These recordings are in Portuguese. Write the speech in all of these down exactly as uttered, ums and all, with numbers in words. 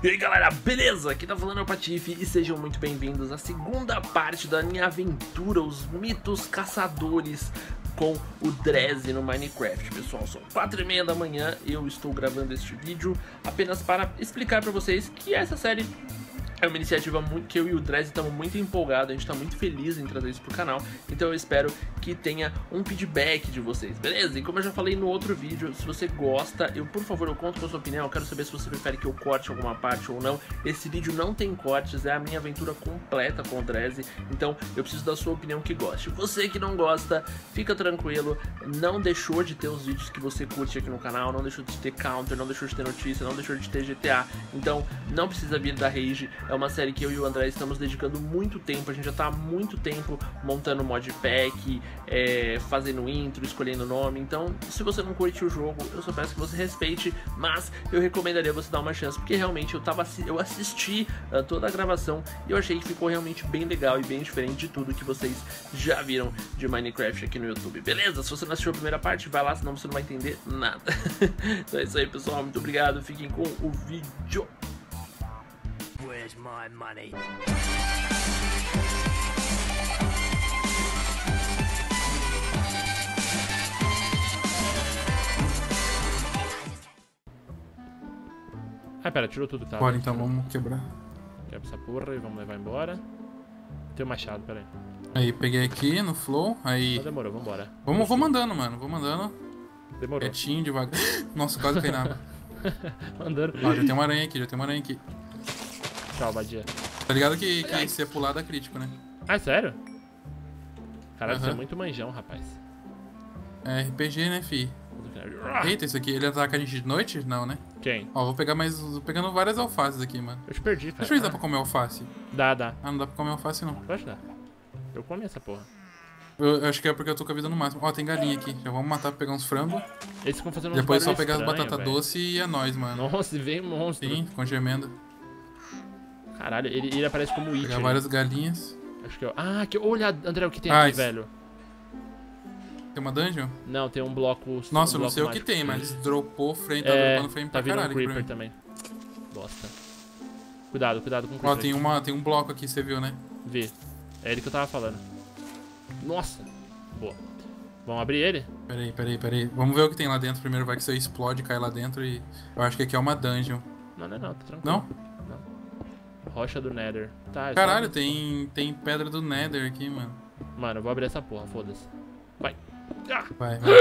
E aí galera, beleza? Aqui tá falando é o Patife e sejam muito bem-vindos à segunda parte da minha aventura, os mitos caçadores com o Drezzy no Minecraft. Pessoal, são quatro e meia da manhã e eu estou gravando este vídeo apenas para explicar pra vocês que essa série é uma iniciativa muito, que eu e o Drezzy estamos muito empolgados, a gente está muito feliz em trazer isso pro canal, então eu espero que tenha um feedback de vocês, beleza? E como eu já falei no outro vídeo, se você gosta, eu por favor, eu conto com a sua opinião, eu quero saber se você prefere que eu corte alguma parte ou não. Esse vídeo não tem cortes, é a minha aventura completa com o Drezzy, então eu preciso da sua opinião que goste. Você que não gosta, fica tranquilo, não deixou de ter os vídeos que você curte aqui no canal, não deixou de ter counter, não deixou de ter notícia, não deixou de ter G T A, então não precisa vir da rage. É uma série que eu e o André estamos dedicando muito tempo, a gente já está há muito tempo montando modpack, é, fazendo intro, escolhendo nome, então se você não curte o jogo, eu só peço que você respeite, mas eu recomendaria você dar uma chance, porque realmente eu, tava, eu assisti uh, toda a gravação e eu achei que ficou realmente bem legal e bem diferente de tudo que vocês já viram de Minecraft aqui no YouTube, beleza? Se você não assistiu a primeira parte, vai lá, senão você não vai entender nada. Então é isso aí, pessoal, muito obrigado, fiquem com o vídeo. Where's my money? Ah, pera, tirou tudo que tava. Bora então, vamos quebrar. Quebra essa porra e vamos levar embora. Tem o machado, pera aí. Aí, peguei aqui no flow, aí... Não demorou, vambora. Vamos, vamos andando, mano, vamos andando. Demorou. Quietinho, devagar. Nossa, quase caí na água. Andando. Ó, já tem uma aranha aqui, já tem uma aranha aqui. Tchau, Badia. Tá ligado que, que se é pular dá crítico, né? Ah, sério? Caralho, Uhum. você é muito manjão, rapaz. É R P G, né, fi? Eita, isso aqui, ele ataca a gente de noite? Não, né? Quem? Ó, vou pegar mais... Vou pegando várias alfaces aqui, mano. Eu te perdi, cara. Deixa eu ver se dá Ah, pra comer alface. Dá, dá. Ah, não dá pra comer alface, não. Pode dar. Eu comi essa porra. Eu, eu acho que é porque eu tô com a vida no máximo. Ó, tem galinha aqui. Já vamos matar pra pegar uns frangos. Eles ficam fazendo uns Depois só barulhos pegar as estranhos, batatas velho. doces e é nóis, mano. Nossa, e vem monstro. Sim, com gemenda. Caralho, ele, ele aparece como Witcher. Pegar várias galinhas. Acho que eu... Ah, que... olha, André, o que tem Ah, aqui, isso. velho. Tem uma dungeon? Não, tem um bloco... Nossa, um eu não bloco sei o que mágico. tem, mas dropou frame, tá É, dropando frame tá pra vindo um caralho aqui pra creeper mim. também. Bosta. Cuidado, cuidado com o Ó, creeper. tem, uma, tem um bloco aqui, você viu, né? Vê. É ele que eu tava falando. Nossa. Boa. Vamos abrir ele? Peraí, peraí, peraí. Vamos ver o que tem lá dentro primeiro. Vai que você explode, cai lá dentro e... Eu acho que aqui é uma dungeon. Não, não é não, tá tranquilo. Não? Rocha do Nether. Tá, eu Caralho, só... tem, tem pedra do Nether aqui, mano. Mano, eu vou abrir essa porra, foda-se. Vai. Ah! Vai, vai.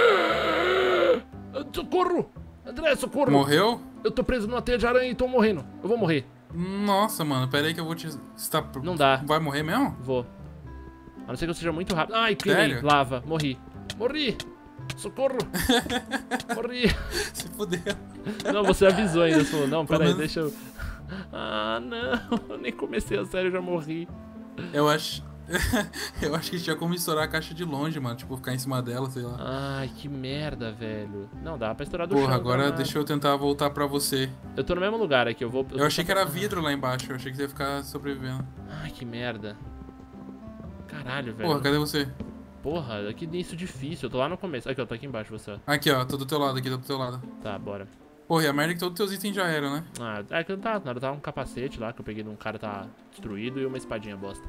Socorro! André, socorro! Morreu? Eu tô preso numa teia de aranha e tô morrendo. Eu vou morrer. Nossa, mano, peraí que eu vou te... Você tá... Não dá. Vai morrer mesmo? Vou. A não ser que eu seja muito rápido. Ai, queimei. Sério? Lava. Morri. Morri. Socorro. Morri. Se fudeu. Não, você avisou ainda. Você falou, não, Pelo peraí, menos- deixa eu... Ah, não. Eu nem comecei a sério, eu já morri. Eu acho... eu acho que tinha como estourar a caixa de longe, mano. Tipo, ficar em cima dela, sei lá. Ai, que merda, velho. Não, dá pra estourar do Porra, chão. agora danado. deixa eu tentar voltar pra você. Eu tô no mesmo lugar aqui, eu vou... Eu achei que era vidro lá embaixo. Eu achei que você ia ficar sobrevivendo. Ai, que merda. Caralho, velho. Porra, cadê você? Porra, que início difícil. Eu tô lá no começo. Aqui, eu tô aqui embaixo, você. Aqui, ó. Tô do teu lado aqui, tô do teu lado. Tá, bora. Porra, e a merda é que todos os teus itens já eram, né? Ah, é que eu não tava, nada, tava um capacete lá que eu peguei de um cara que tá destruído e uma espadinha bosta.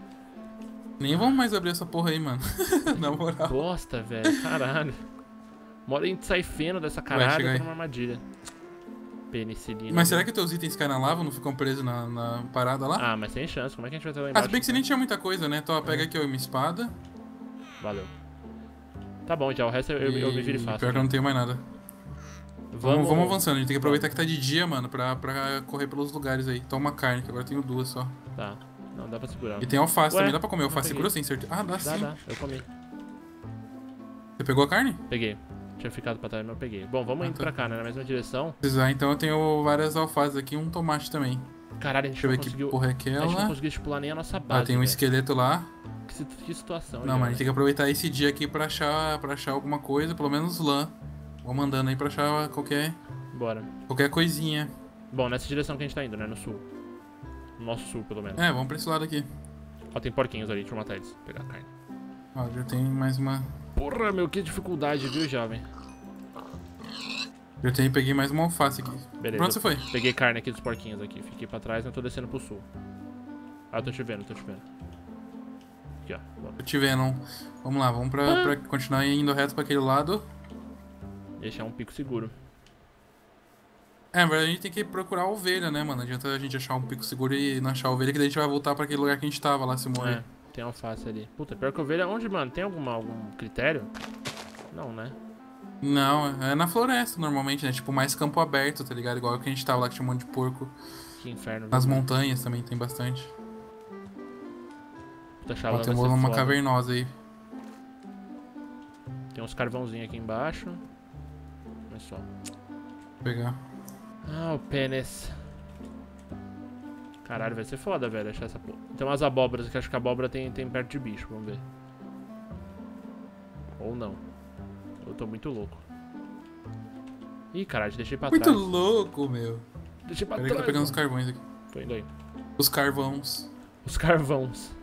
Nem vamos mais abrir essa porra aí, mano. Na moral. Bosta, velho, caralho. Mora em sair feno dessa caralho, chega eu aí. tô numa armadilha. Penicilina. Mas será que teus itens caem na lava, não ficam presos na, na parada lá? Ah, mas tem chance, como é que a gente vai ter lá Ah, embaixo? se bem que você nem tinha muita coisa, né? Então, ó, pega aqui, ó, minha espada. Valeu. Tá bom, já, o resto eu, eu, eu me viro e faço. Pior que eu não tenho mais nada. Vamos, vamos avançando, a gente tem que aproveitar que tá de dia, mano, pra, pra correr pelos lugares aí. Toma carne, que agora eu tenho duas só. Tá, não, dá pra segurar. E tem alface Ué, também, dá pra comer não alface peguei. segura, sem certeza? Ah, dá, Dá, sim. dá, eu comi. Você pegou a carne? Peguei. Tinha ficado pra trás, mas eu peguei. Bom, vamos Ah, indo tá. pra cá, né, na mesma direção. Se precisar, então eu tenho várias alfaces aqui e um tomate também. Caralho, a gente Deixa eu não ver que conseguiu... porra é A gente não aquela. conseguiu estipular nem a nossa base, Ah, tem um velho. esqueleto lá. Que, si- que situação, Não, mas a gente tem que aproveitar esse dia aqui pra achar, pra achar alguma coisa, pelo menos lã. Vamos andando aí pra achar qualquer, Bora. qualquer coisinha. Bom, nessa direção que a gente tá indo, né? No sul. No nosso sul, pelo menos. É, vamos pra esse lado aqui. Ó, tem porquinhos ali, deixa eu matar eles. Vou pegar a carne. Ó, já tem mais uma... Porra, meu, que dificuldade, viu, jovem? Eu tenho, peguei mais uma alface aqui. Beleza. Pra onde você foi? Peguei carne aqui dos porquinhos aqui. Fiquei pra trás, eu tô descendo pro sul. Ah, eu tô te vendo, tô te vendo. Aqui, ó. Vamos. Tô te vendo. Vamos lá, vamos pra, pra continuar indo reto pra aquele lado. Deixar um pico seguro. É, na verdade a gente tem que procurar a ovelha, né, mano? Não adianta a gente achar um pico seguro e não achar a ovelha, que daí a gente vai voltar pra aquele lugar que a gente tava lá, se morrer. É, tem alface ali. Puta, pior que ovelha, onde, mano? Tem alguma, algum critério? Não, né? Não, é na floresta normalmente, né? Tipo, mais campo aberto, tá ligado? Igual que a gente tava lá, que tinha um monte de porco. Que inferno. Nas viu? montanhas também tem bastante. Puta, Ó, chavala, tem vai ser uma foda. cavernosa aí. Tem uns carvãozinhos aqui embaixo. Olha só. Vou pegar. Ah, o pênis. Caralho, vai ser foda, velho, achar essa porra. Tem umas abóboras que acho que a abóbora tem, tem perto de bicho, vamos ver. Ou não. Eu tô muito louco. Ih, caralho, deixei pra Muito trás. louco, meu. Deixei pra Peraí que eu trás. tô pegando os mano. carvões aqui. Tô indo aí. Os carvãos. Os carvãos.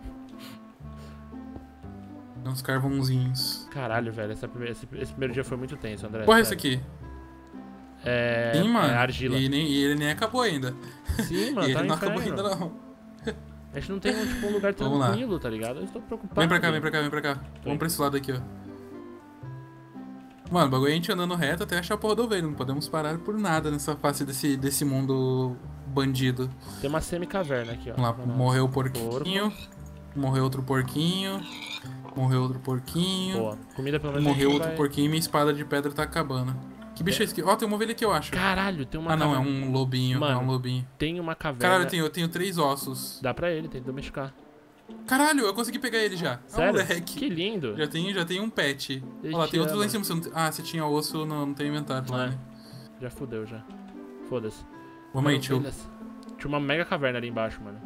Uns carvãozinhos. Caralho, velho, essa primeira- esse, esse primeiro dia foi muito tenso, André. Porra, é esse sério. aqui. É, Sim, mano. é argila. E, nem- e ele nem acabou ainda. Sim, mano, e tá ele no não acabou inferno. ainda, não. A gente não tem um, tipo, um lugar Vamos lá. tranquilo, tá ligado? Eu estou preocupado. Vem pra cá, vem pra cá, vem pra cá. Vamos pra esse lado aqui, ó. Mano, o bagulho é a gente andando reto até achar a porra do ovelha. Não podemos parar por nada nessa face desse, desse mundo bandido. Tem uma semi-caverna aqui, ó. Vamos lá, Vamos morreu o porquinho. Morreu outro porquinho. Morreu outro porquinho. Boa. Comida pelo menos a Morreu gente outro vai... porquinho e minha espada de pedra tá acabando. Que bicho é esse aqui? Ó, tem uma ovelha aqui, eu acho. Caralho, tem uma Ah, não, é caverna. um lobinho. Mano, é um lobinho. Tem uma caverna. Caralho, eu tenho, eu tenho três ossos. Dá pra ele, tem que domesticar. Caralho, eu consegui pegar ele já. É um Sério? moleque. Que lindo. Já tem, já tem um pet. Ele Olha lá, te tem outro lá em ama. cima. Você não tem- Ah, você tinha osso, não, não tem inventário lá, É. né? Já fudeu, já. Foda-se. Vamos aí, Não, tio. beleza. Tinha uma mega caverna ali embaixo, mano.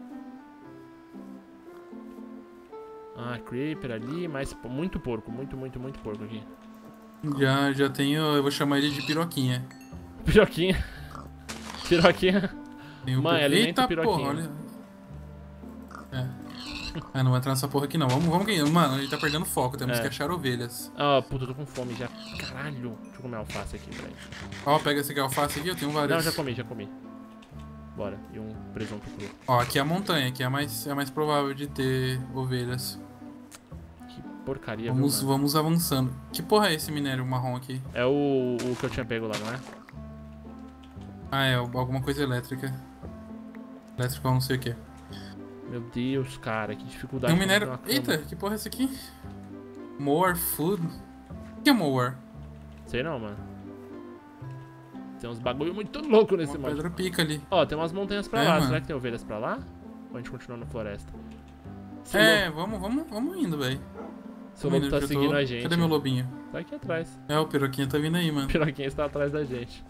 Ah, creeper ali, mas muito porco, muito, muito, muito porco aqui. Já, já tenho, eu vou chamar ele de piroquinha. Piroquinha. Piroquinha. Tenho Mãe, pir- alimenta Eita o piroquinho. porra, olha. É. Ah, não vai entrar nessa porra aqui não. Vamos, vamos que. Mano, ele tá perdendo foco, temos É. que achar ovelhas. Ah, puta, eu tô com fome já. Caralho. Deixa eu comer alface aqui, peraí. Ó, pega esse aqui, alface aqui, eu tenho vários. Não, já comi, já comi. Bora. E um presunto cru. Ó, aqui é a montanha, aqui é a mais, é a mais provável de ter ovelhas. Que porcaria, Vamos, viu, mano? vamos avançando. Que porra é esse minério marrom aqui? É o, o que eu tinha pego lá, não é? Ah, é alguma coisa elétrica. Elétrica eu não sei o que. Meu Deus, cara, que dificuldade. Tem um pra minério. fazer uma cama. Eita, que porra é esse aqui? More food? O que é more? Sei não, mano. Tem uns bagulho muito louco nesse Uma mod. pedra pica ali. Ó, tem umas montanhas pra É, lá. mano. Será que tem ovelhas pra lá? Ou a gente continua na floresta? Seu É, lobo, vamos, vamos, vamos indo, velho. seu Vamos lobo indo, tá eu tô- seguindo a gente. Cadê meu lobinho? Tá aqui atrás. É, o piroquinho tá vindo aí, O mano. piroquinha está atrás da gente.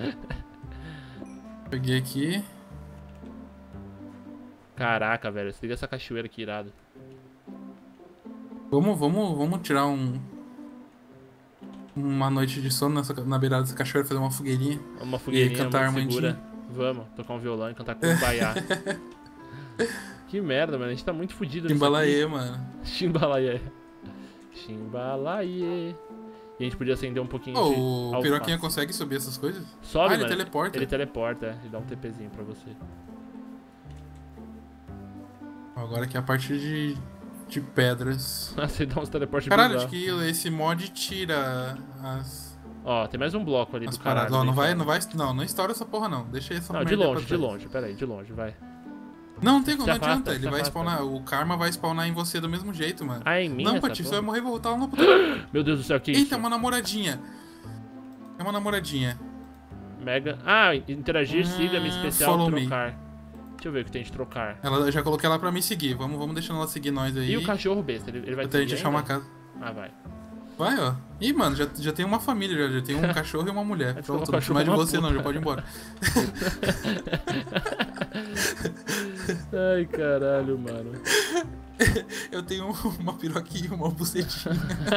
Peguei aqui. Caraca, velho. Se liga essa cachoeira aqui, irado. Vamos, vamos, vamos tirar um. Uma noite de sono nessa, na beirada dessa cachoeira, fazer uma fogueirinha. Uma fogueirinha cantar muito segura. Armandinho. Vamos, tocar um violão e cantar Kumbaya. Que merda, mano. A gente tá muito fudido nisso Timbalaê, mano. aqui. Chimbalaê. Chimbalaê. E a gente podia acender um pouquinho Ô, de o alface. piroquinha consegue subir essas coisas? Sobe, ah, ele mano. teleporta. Ele teleporta, é. Ele dá um TPzinho pra você. Agora aqui é a parte de, de pedras. Nossa, ele dá uns teleportes Caralho, acho bizarros. que esse mod tira as, Ó, tem mais um bloco ali as do caralho. paradas. Ó, não bem vai, foda. não vai. Não, não estoura essa porra não. Deixa essa Não, de merda pra longe, de trás. longe. Pera aí, de longe, vai. Não, não tem como, Se não afasta, adianta. se Ele vai afasta. spawnar. O karma vai spawnar em você do mesmo jeito, mano. Ah, é em mim não, essa Patife, você porra? vai morrer e voltar lá no puta. Meu Deus do céu, que Eita, isso? é uma namoradinha. É uma namoradinha. Mega... Ah, interagir, Ah, siga-me, especial, follow me. trocar. Deixa eu ver o que tem de trocar. Ela, eu já coloquei ela pra me seguir. Vamos, vamos deixando ela seguir nós aí. E o cachorro besta, ele, ele vai te Até a gente seguir achar uma ainda? casa. Ah, vai. Vai, ó. Ih, mano, já, já tem uma família, já, já tem um cachorro e uma mulher. Vai Pronto, ficar um não precisa mais de cachorro e você uma não, já pode ir embora. Ai, caralho, mano. Eu tenho uma piroquinha e uma bucetinha.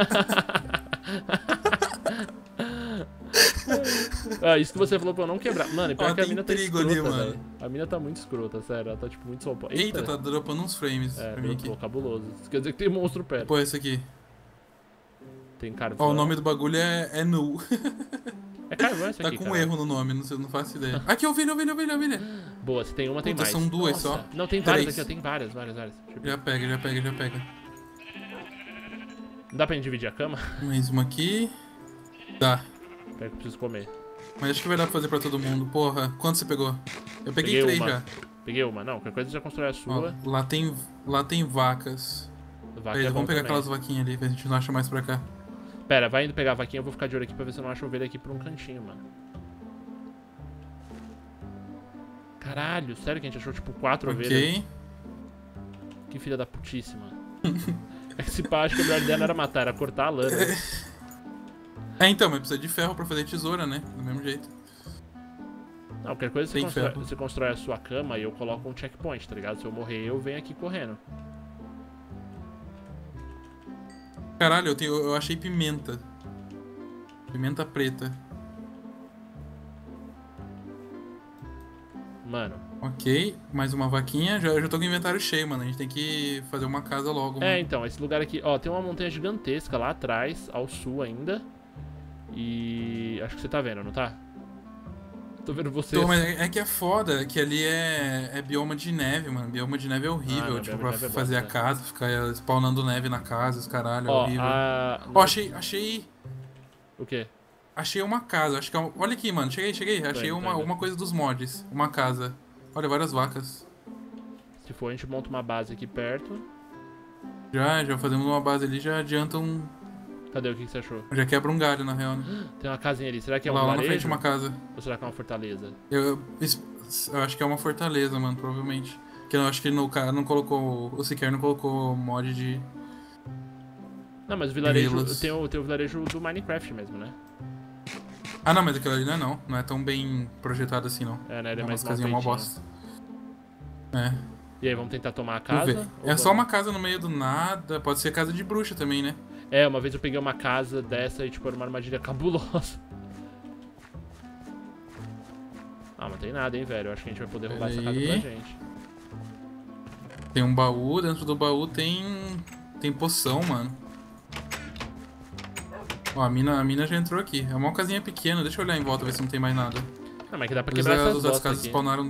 Ah, isso que você falou pra eu não quebrar. Mano, e pior Ó, que a tem mina tá trigo escrota, ali, mano. velho. A mina tá muito escrota, sério. Ela tá, tipo, muito solpa. Eita, tá dropando uns frames É, pra mim aqui. pô, cabuloso. Isso quer dizer que tem monstro perto. Pô, esse aqui. Tem carvão. Ó, o nome do bagulho é, é Nu. É carvão isso Tá aqui, com cara. um erro no nome, não, sei, não faço ideia. Aqui, ovelha, ovelha, ovelha, ovelha. Boa, se tem uma, tem Puta, mais. são duas Nossa. só. Não, tem várias Três. aqui, ó. Tem várias, várias, várias. Deixa eu ver. Já pega, já pega, já pega. Não dá pra gente dividir a cama? Mais uma aqui. Dá. Pera que eu preciso comer. Mas acho que vai dar pra fazer pra todo mundo. Porra, quanto você pegou? Eu peguei, Peguei três uma. já. Peguei uma. Não, qualquer coisa você já constrói a Ó, sua. lá tem, lá tem vacas. Vaca Beleza, é bom vamos pegar também. aquelas vaquinhas ali, que a gente não acha mais pra cá. Pera, vai indo pegar a vaquinha, eu vou ficar de olho aqui pra ver se eu não acho ovelha aqui por um cantinho, mano. Caralho, sério que a gente achou tipo quatro ovelhas? Ok. Que filha da putíssima. Esse pá, acho que a melhor ideia não era matar, era cortar a lã, né? É, então, mas precisa de ferro pra fazer tesoura, né? Do mesmo jeito. Não, qualquer coisa você Tem constrói, ferro. você constrói a sua cama e eu coloco um checkpoint, tá ligado? Se eu morrer, eu venho aqui correndo. Caralho, eu, tenho, eu achei pimenta. Pimenta preta. Mano. Ok, mais uma vaquinha. Já, já tô com o inventário cheio, mano. A gente tem que fazer uma casa logo, É, mano. então, esse lugar aqui, ó, tem uma montanha gigantesca lá atrás, ao sul ainda. E acho que você tá vendo, não tá? Tô vendo você. Tô, mas é é que é foda, que ali é, é bioma de neve, mano. Bioma de neve é horrível, Ah, não, tipo, bioma pra de neve é fazer bosta, a casa, ficar spawnando neve na casa, os caralho, é Ó, horrível. a... Ó, achei, achei, O quê? achei uma casa, acho que é um... Olha aqui, mano, cheguei, cheguei, achei indo, tô uma, indo. uma coisa dos mods, uma casa. Olha, várias vacas. Se for, a gente monta uma base aqui perto. Já, já fazemos uma base ali, já adianta um... Cadê? O que que você achou? Já quebra um galho, na real, né? Tem uma casinha ali. Será que é um lá, lá na vilarejo? frente uma casa. Ou será que é uma fortaleza? Eu, eu acho que é uma fortaleza, mano, provavelmente. Que eu acho que no cara não colocou. O Sequer não colocou mod de. Não, mas o vilarejo... Vilas. Tem o, tem o vilarejo do Minecraft mesmo, né? Ah, não, mas aquilo ali não é não. Não é tão bem projetado assim, não. É, né? Ele é É mais umas casinhas mó mal bosta. É. E aí, vamos tentar tomar a Vamos casa? ver. ou É só vamos? uma casa no meio do nada. Pode ser casa de bruxa também, né? É, uma vez eu peguei uma casa dessa e, tipo, era uma armadilha cabulosa. Ah, não tem nada, hein, velho. Eu acho que a gente vai poder roubar Pera essa casa aí. pra gente. Tem um baú. Dentro do baú tem. Tem poção, mano. Ó, a mina, a mina já entrou aqui. É uma casinha pequena. Deixa eu olhar em volta ver se não tem mais nada. Não, mas que dá pra Às vezes quebrar essas as outras bostas casas aqui. spawnaram.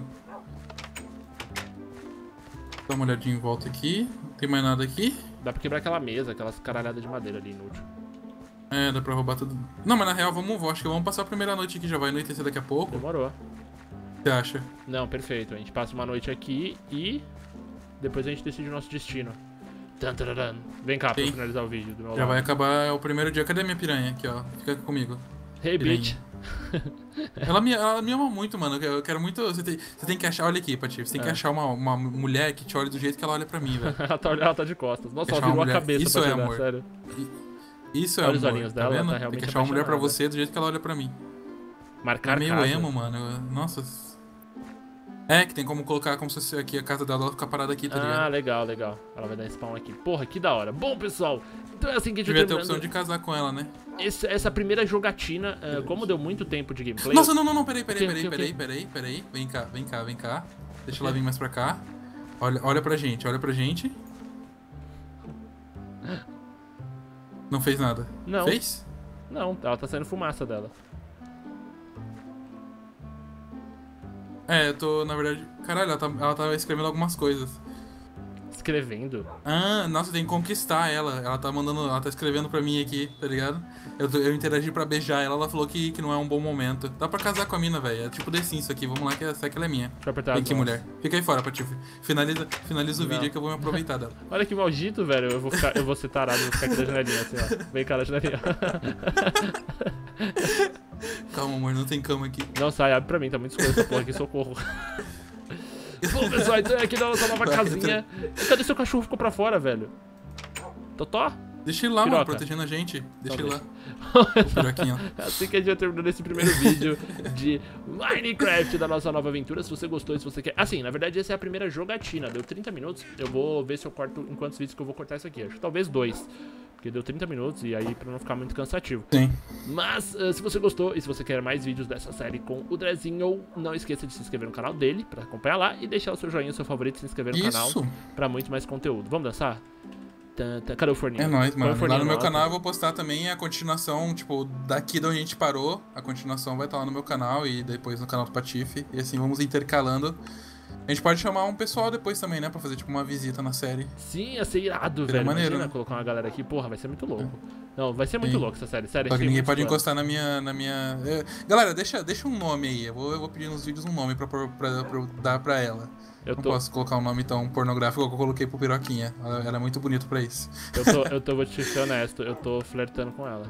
Dá uma olhadinha em volta aqui. Não tem mais nada aqui. Dá pra quebrar aquela mesa, aquelas caralhadas de madeira ali inútil. É, dá pra roubar tudo. Não, mas na real, vamos, acho que vamos passar a primeira noite aqui, já vai anoitecer daqui a pouco. O Demorou. que você acha? Não, perfeito. A gente passa uma noite aqui e depois a gente decide o nosso destino. Tan, tararam. Vem cá pra eu Sim. finalizar o vídeo do meu Já lado. vai acabar o primeiro dia. Cadê minha piranha? Aqui, ó. Fica comigo. Hey, Piranha. bitch. Ela me, ela me ama muito, mano. Eu quero muito. Você tem, você tem que achar. Olha aqui, Patife. Você tem que É. achar uma, uma mulher que te olhe do jeito que ela olha pra mim, velho. ela, tá, ela tá de costas. Nossa, ela Achar uma virou a mulher. cabeça Isso pra é te olhar, amor. sério. Isso é Olha os amor. olhinhos Tá dela, vendo? tá Tem realmente que achar uma mulher pra apaixonada. você do jeito que ela olha pra mim. É Marcar meio casa. emo, mano. Eu- Nossa. É, que tem como colocar como se fosse aqui a casa dela ficar parada aqui, tá Ah, ligado? legal, legal. Ela vai dar spawn aqui. Porra, que da hora. Bom, pessoal, então é assim que a gente Devia vai ter a terminando opção de casar com ela, né? esse- essa primeira jogatina. eh, como deu muito tempo de gameplay... Nossa, não, não, não, peraí, O peraí, quê, peraí, o quê, o peraí, quê? peraí, peraí. Vem cá, vem cá, vem cá. Deixa ela vir mais pra cá. Olha, olha pra gente, olha pra gente. Não fez nada. Não. Fez? Não, ela tá saindo fumaça dela. É, eu tô, na verdade... Caralho, ela tá, ela tá escrevendo algumas coisas. Escrevendo. Ah, nossa, tem que conquistar ela. Ela tá mandando... Ela tá escrevendo pra mim aqui, tá ligado? Eu, tô- eu interagi pra beijar ela, ela falou que, que não é um bom momento. Dá pra casar com a mina, velho. É tipo The Sims isso aqui. Vamos lá, que essa aqui ela é minha. Deixa eu apertar Vem as aqui, mãos. mulher. Fica aí fora, Patife. Finaliza, finaliza o Não. vídeo aí que eu vou me aproveitar dela. Olha que maldito, velho. Eu vou, ficar, eu vou ser tarado, eu vou ficar aqui na janelinha, assim, ó. Vem cá na janelinha. Calma, amor, não tem cama aqui. Não sai, abre pra mim, tá muito escuro essa porra aqui, socorro. Bom, pessoal, então é aqui da nossa nova Vai, casinha. Cadê seu cachorro? Ficou pra fora, velho. Totó? Deixa ele lá, mano, Piroca. protegendo a gente. Deixa Então ele lá. O piroquinho, ó. Assim que a gente vai terminando esse primeiro vídeo de Minecraft da nossa nova aventura. Se você gostou, se você quer... Assim, na verdade essa é a primeira jogatina. Deu trinta minutos. Eu vou ver se eu corto em quantos vídeos que eu vou cortar isso aqui. Acho que talvez dois. Porque deu trinta minutos e aí pra não ficar muito cansativo. Sim. Mas, uh, se você gostou e se você quer mais vídeos dessa série com o Drezinho, não esqueça de se inscrever no canal dele pra acompanhar lá e deixar o seu joinha, o seu favorito, se inscrever no canal Isso. pra muito mais conteúdo. Vamos dançar? Tan, tan. Cadê o forninho? É nóis, Põe o mano. Lá forninho no meu alto. canal eu vou postar também a continuação, tipo, daqui de onde a gente parou. A continuação vai estar lá no meu canal e depois no canal do Patife. E assim, vamos intercalando. A gente pode chamar um pessoal depois também, né? Pra fazer, tipo, uma visita na série. Sim, ia ser irado, Seria velho. maneiro, Imagina né? colocar uma galera aqui. Porra, vai ser muito louco. Não, vai ser muito Sim. louco essa série. Sério, Só que achei ninguém muito pode foda. encostar na minha... Na minha... é, Galera, deixa, deixa um nome aí. Eu vou, eu vou pedir nos vídeos um nome pra, pra, pra, pra eu dar pra ela. Eu Não tô, posso colocar um nome tão pornográfico que eu coloquei pro Piroquinha. Ela, ela é muito bonita pra isso. eu tô, eu tô, vou te ser honesto, eu tô flertando com ela.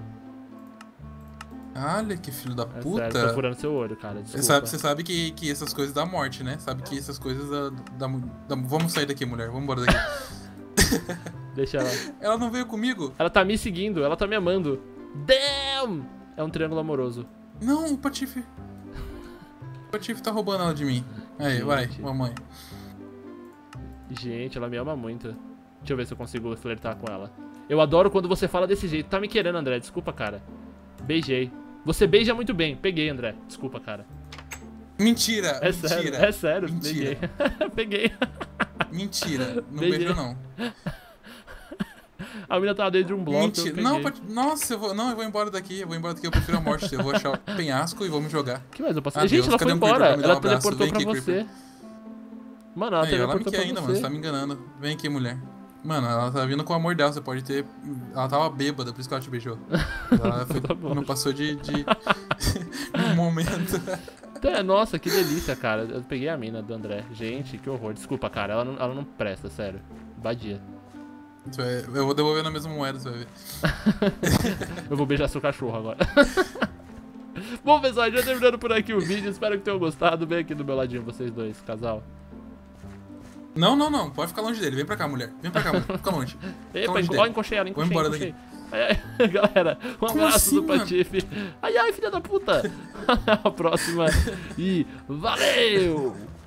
Olha que filho da É puta. sério, tô furando seu olho, cara. Você Desculpa. sabe, você sabe que, que essas coisas dão morte, né? Sabe que essas coisas da, da, da- Vamos sair daqui, mulher. Vamos embora daqui. Deixa ela. Ela não veio comigo? Ela tá me seguindo, ela tá me amando. Damn! É um triângulo amoroso. Não, o Patife. O Patife tá roubando ela de mim. Aí, Gente. vai, mamãe. Gente, ela me ama muito. Deixa eu ver se eu consigo flertar com ela. Eu adoro quando você fala desse jeito. Tá me querendo, André. Desculpa, cara. Beijei. Você beija muito bem. Peguei, André. Desculpa, cara. Mentira, É mentira. sério, é sério. Mentira. Peguei. Peguei. Mentira. Não Beijei. beijou, não. A mina tava dentro de um bloco. Mentira. Eu peguei. Não, Pat- nossa, eu vou, não, eu vou embora daqui. Eu vou embora daqui. Eu prefiro a morte. Eu vou achar o penhasco e vou me jogar. Que mais eu posso Adeus, Gente, ela cadê foi um Creeper embora. pra me dar Ela um abraço? teleportou Vem pra aqui, você. Mano, ela Aí, ela não teleportou me quer pra ainda, você. mano. Você tá me enganando. Vem aqui, mulher. Mano, ela tá vindo com o amor dela. Você pode ter. Ela tava bêbada, por isso que ela te beijou. Ela foi- Tá bom. não passou de. de... um momento. É, nossa, que delícia, cara. Eu peguei a mina do André. Gente, que horror. Desculpa, cara. Ela não, ela não presta, sério. Badia. Você vai- Eu vou devolver na mesma moeda, você vai ver. Eu vou beijar seu cachorro agora. Bom, pessoal, já terminando por aqui o vídeo. Espero que tenham gostado. Vem aqui do meu ladinho, vocês dois, casal. Não, não, não. Pode ficar longe dele. Vem pra cá, mulher. Vem pra cá, mulher. Fica longe. Epa, longe enco... dele. ó, encoxei ela, Vou encoxei, embora encoxei. Ai, ai, galera, um Como abraço assim, do mano? Patife. Ai, ai, filha da puta. Até a próxima e valeu!